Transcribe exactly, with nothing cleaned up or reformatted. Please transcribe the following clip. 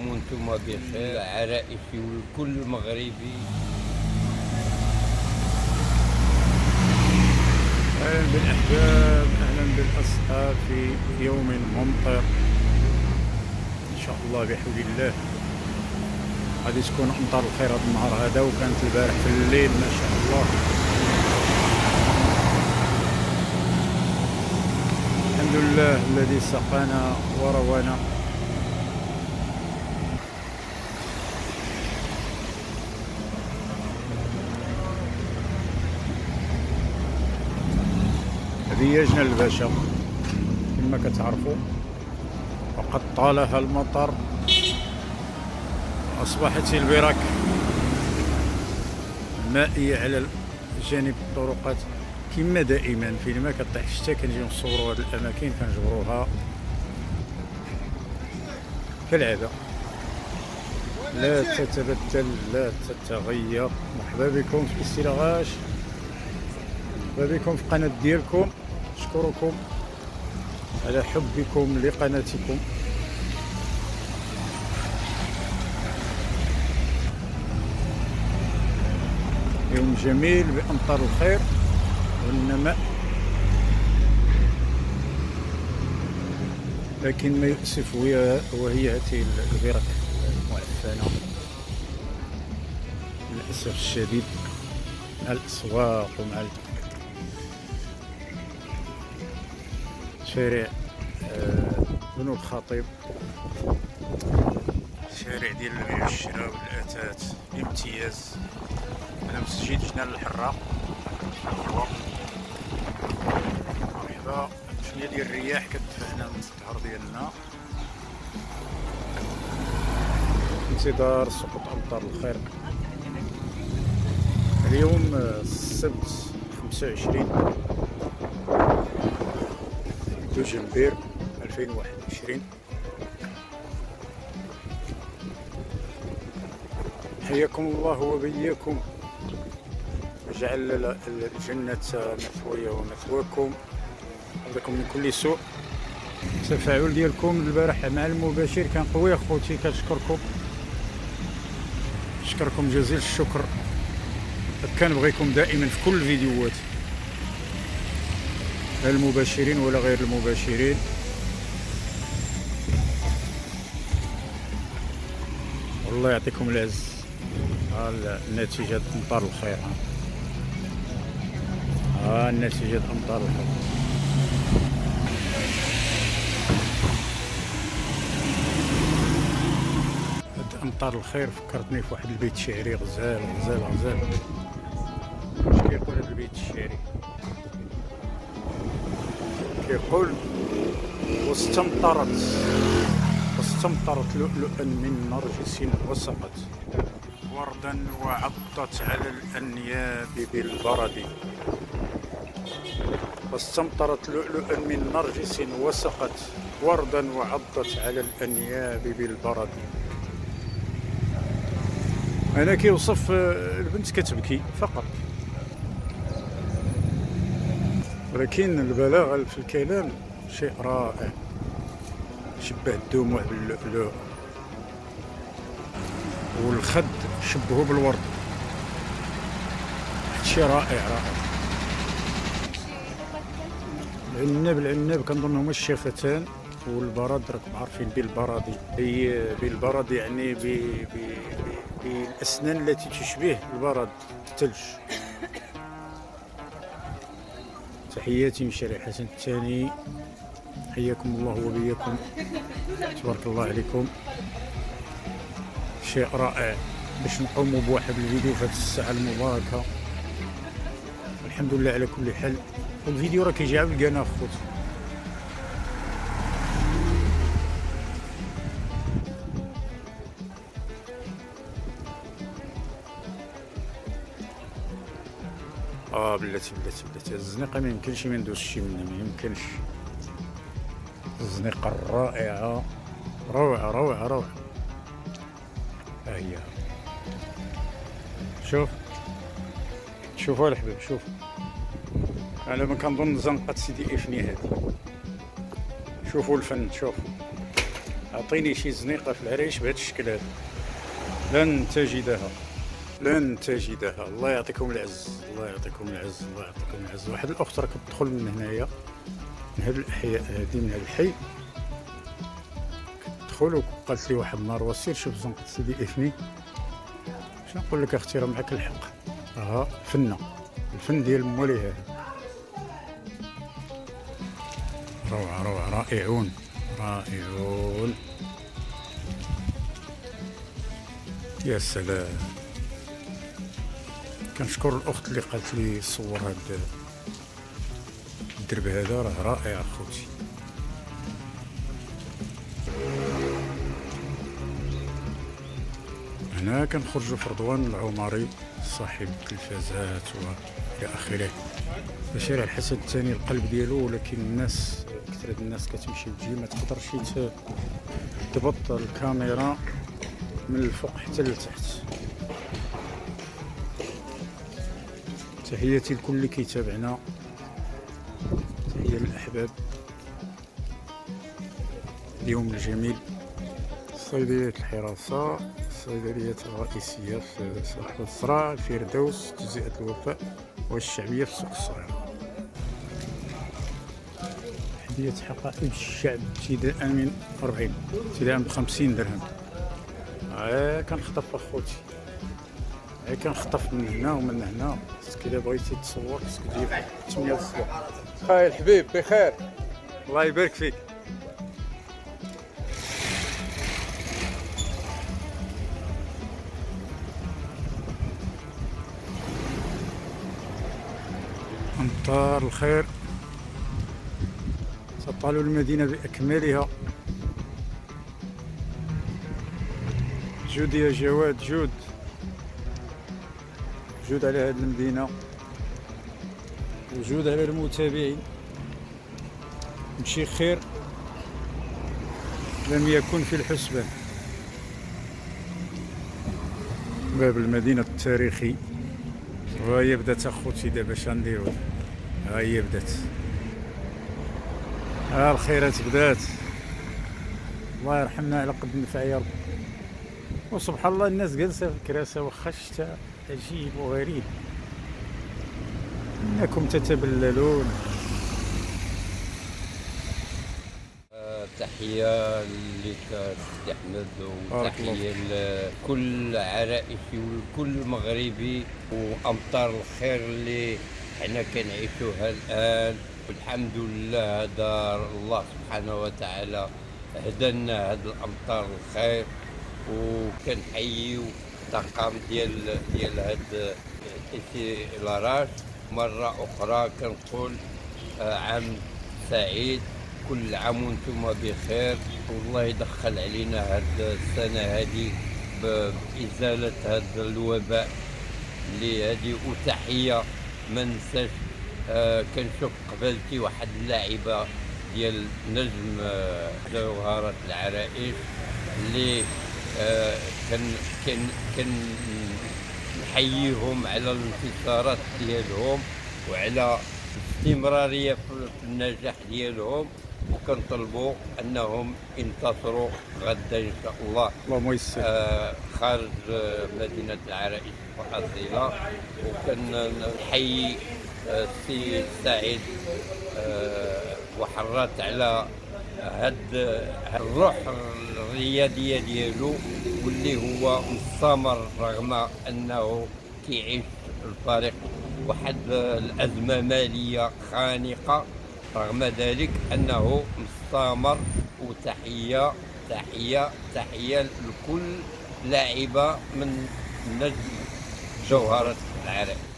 عام وانتم بخير، عرائشي والكل مغربي. أهلا بالأحباب، أهلا بالأصحاب في يوم ممطر إن شاء الله بحول الله. غادي تكون أمطار الخير هذا النهار هذا، وكانت البارح في الليل ما شاء الله. الحمد لله الذي سقانا وروانا. هذه هي جنة الباشا كما كتعرفوا، وقد طالها المطر، أصبحت البرك المائية على جانب الطرقات كما دائما. فيما كطيح الشتا كنجيو نصوروا هذه الأماكن كنجبروها كالعادة، لا تتبدل لا تتغير. مرحبا بكم في استيلاغاش، مرحبا بكم في القناة ديالكم. أشكركم على حبكم لقناتكم. يوم جميل بأمطار الخير والنماء، لكن ما يؤسف وهي هذه البرك المعفنة للأسف الشديد، مع الأسواق ومع شارع بنو الخطيب، شارع ديال البيع والشراء والآتات بامتياز. أنا مسجد جنان الحراق. مرحبا. شوية ديال الرياح كتدفعنا من الظهر ديالنا، انتظار سقوط أمطار الخير. اليوم السبت خمسة وعشرين دجنبير ألفين وواحد وعشرين. حياكم الله وبياكم، وجعل الجنة مثوية ومثواكم، عندكم من كل سوء. التفاعل ديالكم البارح مع المباشر كان قوي اخوتي، كنشكركم، نشكركم جزيل الشكر. كنبغيكم دائما في كل الفيديوهات، لا المباشرين ولا غير المباشرين. والله يعطيكم العز. ها النتيجة أمطار الخير، ها النتيجة أمطار الخير. هاد أمطار الخير فكرتني في واحد البيت شعري غزال غزال غزال. واش كيقول هاد البيت الشعري؟ كيقول: واستمطرت واستمطرت لؤلؤا من نرجس وسقت، وردا وعضت على الأنياب بالبرد. واستمطرت لؤلؤا من نرجس وسقت، وردا وعضت على الأنياب بالبرد. أنا كيوصف البنت كتبكي فقط، ولكن البلاغة في الكلام شيء رائع. شبه الدموع باللؤلؤ، والخد شبهه بالورد. شيء رائع رائع. العناب العناب كنظن هما الشفتان، والبرد راكم عارفين بالبردي. هي بالبرد يعني بالأسنان التي تشبه البرد الثلج. تحياتي من شارع حسن الثاني، حياكم الله وبياكم، تبارك الله عليكم. شيء رائع باش نقوموا بواحد الفيديو في هذه الساعة المباركة. الحمد لله على كل حال. الفيديو راه كيجي على القناة خوتي. اه بلاتي بلاتي بلاتي الزنيقة ما يمكنش ما ندوزش منها، ما يمكنش. الزنيقة الرائعة، روعة روعة روعة. ها هي، شوف شوفوا الحباب، شوف. على ما كنظن زنقة سيدي إفني هذه. شوفوا الفن، شوف اعطيني شي زنيقه في العريش بهذا الشكل هذا لن تجدها، لن تجدها. الله يعطيكم العز، الله يعطيكم العز، الله يعطيكم العز. واحد الاخت راه كتدخل من هنايا، من هاد الاحياء هادي، من هاد الحي كتدخل، وقالت لي واحد النهار وسير شوف زنقة سيدي افني. شنو نقول لك اختي، راه معاك الحق، راه فنه، الفن ديال مولي هذا. روعه روعه، رائعون رائعون. يا سلام، كنشكر الاخت اللي قالت لي صور هاد الدرب هذا، راه رائع اخوتي. هنا كنخرجوا في رضوان العمري صاحب التلفازات والى اخره، في شارع الحسن الثاني القلب ديالو، ولكن الناس كثرة الناس كتمشي وتجي، ما تقدرش تضبط الكاميرا من الفوق حتى لتحت. تحياتي لكل اللي كيتابعنا، تحية للأحباب. اليوم الجميل، صيدلية الحراسة، الصيدلية الرئيسية في ساحة الزرع، الفردوس، تجزئة الوفاء والشعبية في سوق الصغير. حدية حقائب الشعب ابتداء من أربعين، ابتداء بخمسين درهم. ها كنخطف اخوتي، ها كنخطف من هنا ومن هنا. خاصك الا بغيتي تصور خاصك تجيب ثمانية الصباح. هاي الحبيب بخير، الله يبارك فيك. أمطار الخير تطال المدينة بأكملها. جود يا جواد، جود جود على هذه المدينة، وجود على المتابعين. مشي خير لم يكن في الحسبان. باب المدينة التاريخي، وهي بدات اخوتي دابا. اش غنديرو، ها هي بدات، ها الخيرات بدات. الله يرحمنا على قد النفع يا رب. وسبحان الله الناس جالسه في الكراسه واخا الشتا عجيب وغريب، انكم تتبللون. تحية لك سيدي أحمد، وتحية لكل عرائشي وكل مغربي، وأمطار الخير اللي حنا كنعيشوها الآن. والحمد لله هذا الله سبحانه وتعالى هدانا هاد الأمطار الخير، وكنحييو الطاقم ديال ديال هاد الإسيلارات. مرة أخرى كنقول عام سعيد، كل عام وانتم بخير، والله يدخل علينا هاد السنة هذه بإزالة هاد الوباء اللي هادي. وتحية ما ننساش، آه كنشوف قبالتي واحد اللاعبة ديال نجم آه جوهرة العرائش اللي آه كان كان كان نحييهم على الانتصارات ديالهم وعلى الاستمرارية في النجاح ديالهم، وكنطلبوا انهم ينتصروا غدا ان شاء الله. اللهم يسر. آه خارج مدينه العرائش الاصيله. وكنحيي السي سعيد آه وحرات على هاد الروح الرياضيه ديالو، واللي هو مستمر رغم انه كيعيش الفريق واحد الازمه ماليه خانقه، رغم ذلك انه مستمر. وتحيه تحيه تحيه لكل لاعبه من نجم جوهره العرائش.